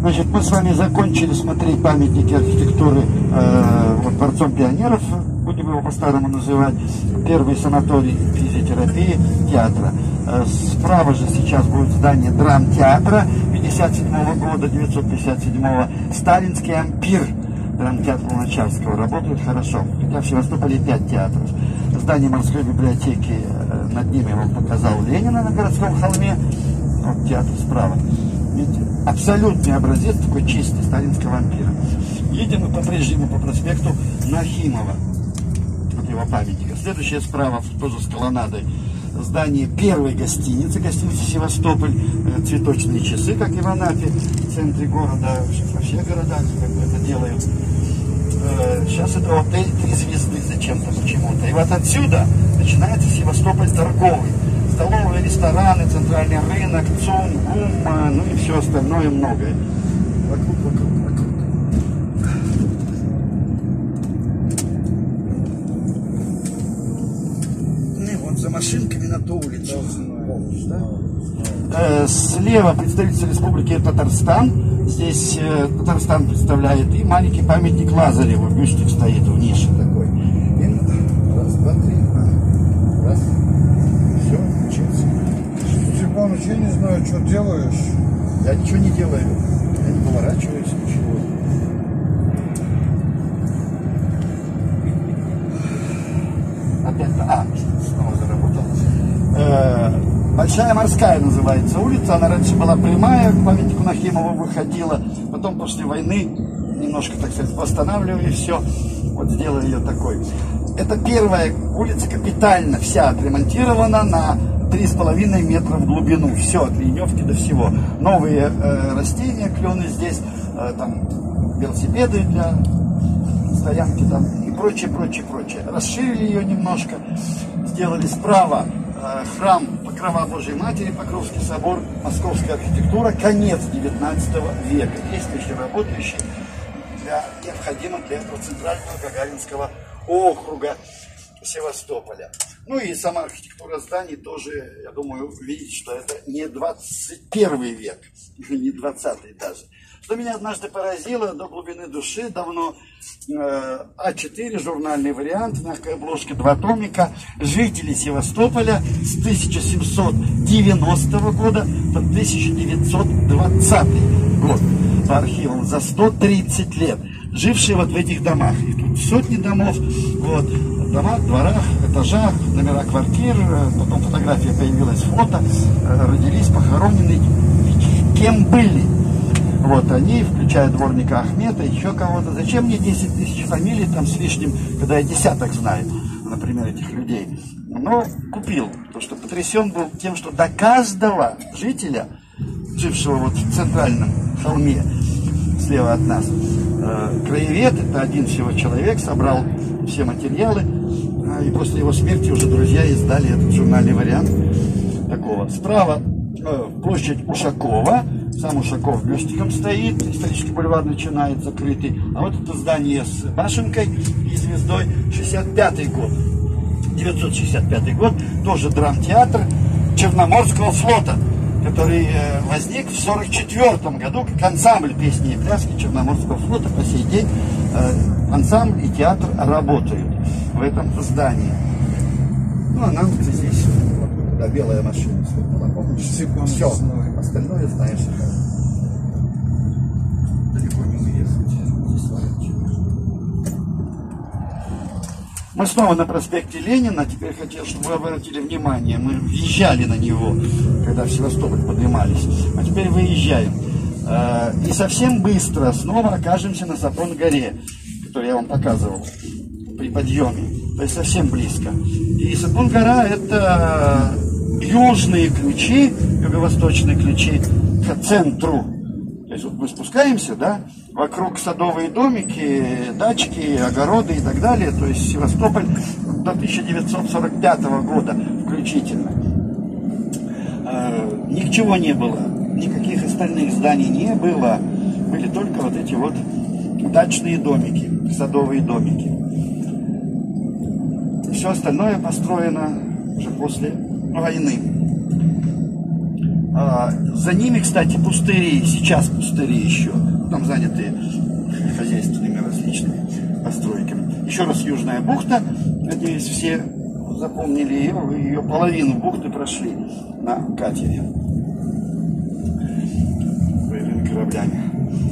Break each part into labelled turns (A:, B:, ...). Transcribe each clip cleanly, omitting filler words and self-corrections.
A: Значит, мы с вами закончили смотреть памятники архитектуры вот, Дворцом пионеров, будем его по-старому называть, первый санаторий физиотерапии театра. Справа же сейчас будет здание драмтеатра 57 года, 957-го, сталинский ампир, драмтеатр Луначарского, работает хорошо, хотя в Севастополе 5 театров. Здание морской библиотеки, над ними я вам показал Ленина на городском холме, вот театр справа. Видите, абсолютный образец, такой чистый, сталинского ампира. Едем мы по-прежнему по проспекту Нахимова, вот его памятника. Следующее справа, тоже с колоннадой, здание первой гостиницы, гостиница Севастополь, цветочные часы, как и в Анапе, в центре города, во всех городах как бы это делают. Сейчас это отель 3 звезды зачем-то, почему-то. И вот отсюда начинается Севастополь торговый. Столовые, рестораны, центральный рынок, ЦУМ, ГУМ, ну и все остальное многое. Вокруг. Ну и вот за машинками на ту улицу. Да? Слева представитель Республики Татарстан. Здесь Татарстан представляет и маленький памятник Лазареву. Бюстик стоит в нише такой. И раз, два, три. Раз. Все, учиться.
B: Степаныч, я не знаю, что делаешь.
A: Я ничего не делаю. Я не поворачиваюсь, ничего. Опять, снова заработал. Большая Морская называется улица. Она раньше была прямая, к памятнику Нахимова выходила. Потом после войны немножко, так сказать, восстанавливали все. Вот сделали ее такой. Это первая улица капитально вся отремонтирована на 3,5 метра в глубину. Все, от ливневки до всего. Новые растения, клены здесь, там велосипеды для стоянки там и прочее. Расширили ее немножко, сделали справа храм Покрова Божьей Матери, Покровский собор, московская архитектура, конец 19 века, действующий, работающий, необходимый для этого центрального Гагаринского округа Севастополя. Ну и сама архитектура зданий тоже, я думаю, видите, что это не 21 век, не 20-й даже. Что меня однажды поразило до глубины души, давно А4, журнальный вариант, на обложке 2 томика, жители Севастополя с 1790 года по 1920 год, по архивам, за 130 лет, жившие вот в этих домах. И тут сотни домов, вот, в домах, дворах, этажах, номера квартир, потом фотография появилась, фото, родились, похоронены, кем были. Вот они, включая дворника Ахмета, еще кого-то. Зачем мне 10 тысяч фамилий там с лишним, когда я десяток знаю, например, этих людей. Но купил, потому что потрясен был тем, что до каждого жителя, жившего вот в центральном холме, слева от нас, краевед, это один всего человек, собрал все материалы, и после его смерти уже друзья издали этот журнальный вариант такого. Справа площадь Ушакова, сам Ушаков бюстиком стоит, исторический бульвар начинает закрытый, а вот это здание с башенкой и звездой, 65-й год, 965 год, тоже драмтеатр Черноморского флота, который возник в 1944 году как ансамбль песни и пляски Черноморского флота. По сей день ансамбль и театр работают в этом здании. Ну а нам здесь да, белая машина. Все, остальное знаешь. Далеко не уехать. Мы снова на проспекте Ленина. Теперь хотел, чтобы вы обратили внимание. Мы въезжали на него, когда в Севастополь поднимались. А теперь выезжаем. И совсем быстро снова окажемся на Сапон-горе, которую я вам показывал при подъеме. То есть совсем близко. И Сапон-гора — это южные ключи, юго-восточные ключи к центру. То есть вот мы спускаемся, да, вокруг садовые домики, дачки, огороды и так далее. То есть Севастополь до 1945 года включительно. Ничего не было, никаких остальных зданий не было. Были только вот эти вот дачные домики, садовые домики. Все остальное построено уже после войны. За ними, кстати, пустыри, сейчас пустыри еще, там заняты хозяйственными различными постройками. Еще раз Южная бухта, надеюсь, все запомнили ее половину бухты прошли на катере, боевыми кораблями.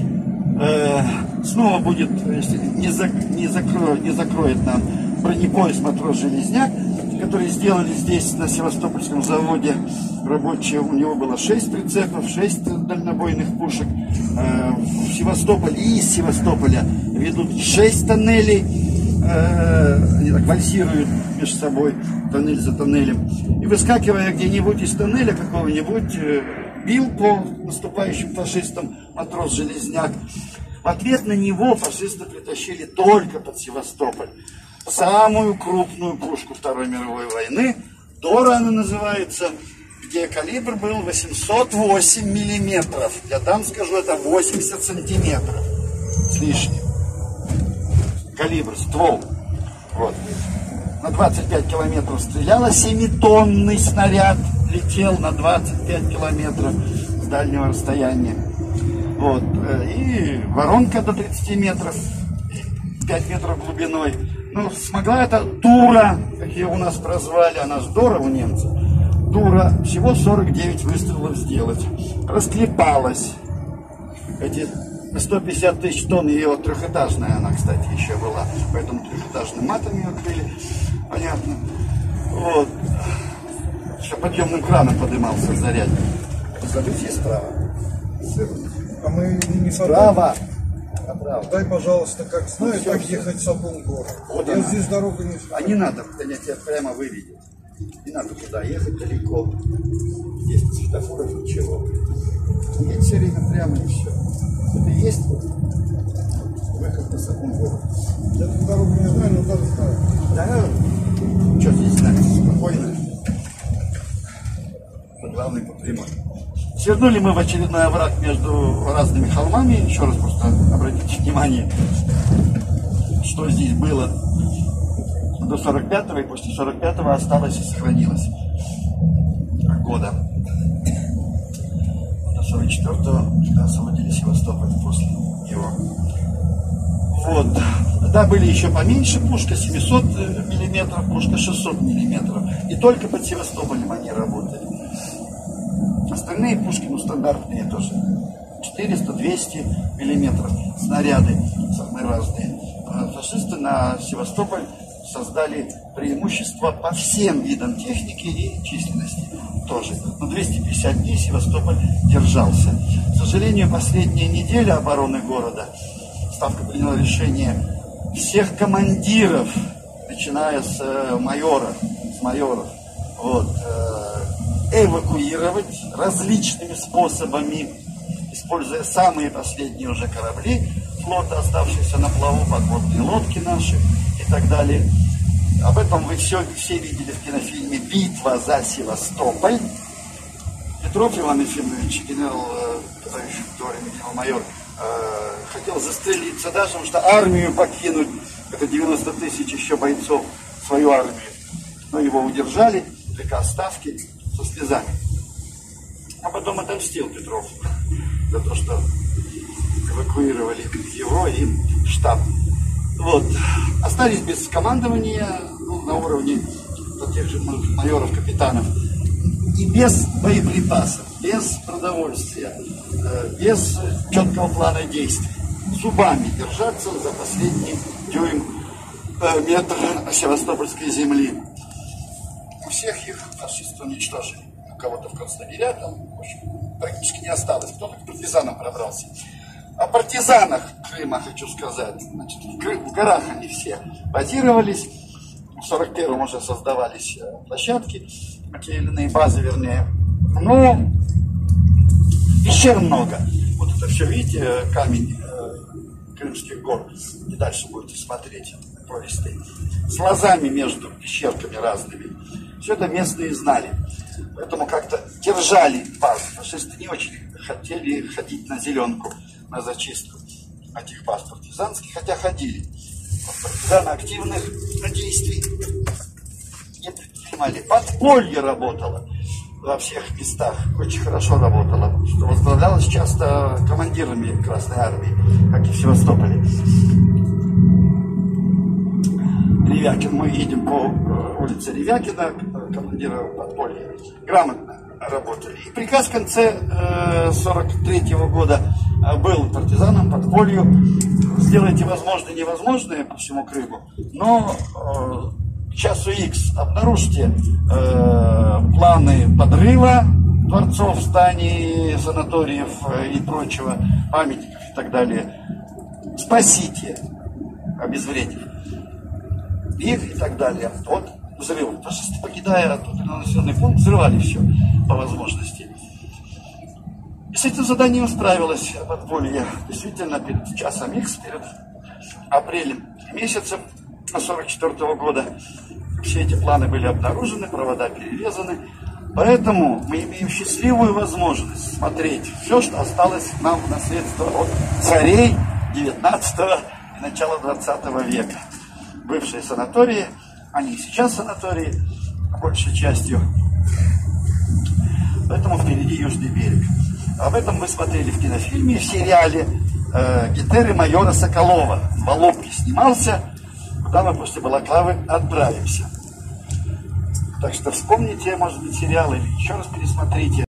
A: Снова будет, если не закроет нам бронепоезд «Матрос Железняк», который сделали здесь на Севастопольском заводе рабочие. У него было 6 прицепов, 6 дальнобойных пушек. В Севастополь и из Севастополя ведут 6 тоннелей. Они так вальсируют между собой, тоннель за тоннелем. И выскакивая где-нибудь из тоннеля какого-нибудь, бил по наступающим фашистам матрос Железняк. В ответ на него фашисты притащили только под Севастополь самую крупную пушку Второй мировой войны. Дора она называется, где калибр был 808 миллиметров. Я там скажу, это 80 сантиметров с лишним. Калибр, ствол. Вот. На 25 километров стреляла, 7-тонный снаряд летел на 25 километров с дальнего расстояния. Вот. И воронка до 30 метров, 5 метров глубиной. Ну, смогла эта Тура, как ее у нас прозвали, она же Дора у немцев, Тура, всего 49 выстрелов сделать. Расклепалась. Эти 150 тысяч тонн, ее трехэтажная она, кстати, еще была, поэтому трехэтажным матом ее крыли, понятно. Вот. Еще подъемным краном поднимался зарядник. Забыть есть справа.
B: А мы не
A: справа.
B: Дай, пожалуйста, как знаю, так ехать в Сапун-город.
A: Вот
B: я здесь дорогу не знаю.
A: А не надо, я тебя прямо выведет. Не надо туда ехать далеко. Есть светофоров, ничего. Едь все время прямо и все. Это есть выход на Сапун-город.
B: Я эту дорогу не знаю, но даже знаю.
A: Да, что здесь знать, спокойно. Главный по прямой. Свернули мы в очередной овраг между разными холмами. Еще раз просто обратите внимание, что здесь было до 45-го, и после 45-го осталось и сохранилось года. До 44-го освободили Севастополь после него. Вот. Да, были еще поменьше, пушка 700 миллиметров, пушка 600 миллиметров. И только под Севастополем они работали. Остальные пушки, ну, стандартные тоже. 400-200 миллиметров снаряды самые разные. Фашисты на Севастополь создали преимущество по всем видам техники и численности тоже. Но 250 дней Севастополь держался. К сожалению, последняя неделя обороны города Ставка приняла решение всех командиров, начиная с майоров, вот, эвакуировать различными способами, используя самые последние уже корабли флота, оставшиеся на плаву, подводные лодки наши и так далее. Об этом вы все видели в кинофильме «Битва за Севастополь». Петров Иван Ефимович, генерал-майор, хотел застрелиться даже, потому что армию покинуть, это 90 тысяч еще бойцов, свою армию. Но его удержали, приказ Ставки, со слезами. А потом отомстил Петров за то, что эвакуировали его и штаб. Вот. Остались без командования, ну, на уровне тех же майоров, капитанов. И без боеприпасов, без продовольствия, без четкого плана действий. Зубами держаться за последний дюйм, метр севастопольской земли. У всех их фашисты уничтожили. У кого-то в концлагеря, там, в общем, практически не осталось. Кто-то к партизанам пробрался. О партизанах Крыма хочу сказать. Значит, в горах они все базировались. В 41-м уже создавались площадки, те или иные базы, вернее. Но пещер много. Вот это все, видите, камень Крымских гор. И дальше будете смотреть, пористые. С лозами между пещерками разными. Все это местные знали. Поэтому как-то держали базы. Фашисты не очень хотели ходить на зеленку, на зачистку этих баз партизанских, хотя ходили. Партизаны активных действий не предпринимали. Подполье работало. во всех местах, очень хорошо работала, что возглавлялась часто командирами Красной Армии, как и в Севастополе. Ревякин, мы едем по улице Ревякина, командира подполья, грамотно работали. И приказ в конце 43-го года был партизанам, подполью: сделайте возможное невозможное по всему Крыму, но к часу X обнаружьте планы подрыва дворцов, зданий, санаториев и прочего, памятников и так далее. Спасите, обезвредив их и так далее от взрывов. Фашисты, покидая тот населенный пункт, взрывали все по возможности. И с этим заданием справилась подполье. Действительно, перед часом X, перед апрелем месяцем 1944 года все эти планы были обнаружены, провода перерезаны. Поэтому мы имеем счастливую возможность смотреть все, что осталось нам в наследство от царей 19 и начала 20 века. Бывшие санатории, они и сейчас санатории, большей частью. Поэтому впереди Южный берег. Об этом вы смотрели в кинофильме, в сериале «Гетеры майора Соколова». В Волобке снимался, куда мы после Балаклавы отправимся. Так что вспомните, может быть, сериал или еще раз пересмотрите.